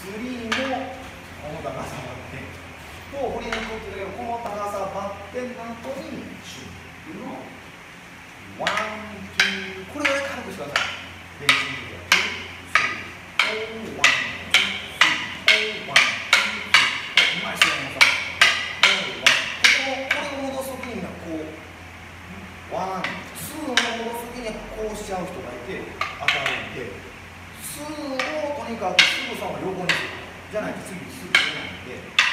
スリーもこの高さバッテンと振り抜くっていうこの高さバッテンの後にシューっていうのをワン、ツー、これぐらい軽くしてください。ベンチに入れて、ツー、スリー、オー、ワン、ツー、スリー、オー、ワン、ツー、スリー、うまいしやりましょう。これを戻すときにみんなこう、ワン、ツーを戻すときにこうしちゃう人がいて当たるんで、ツーをとにかくすぐさま横にする。じゃないと次すぐ出ないんで。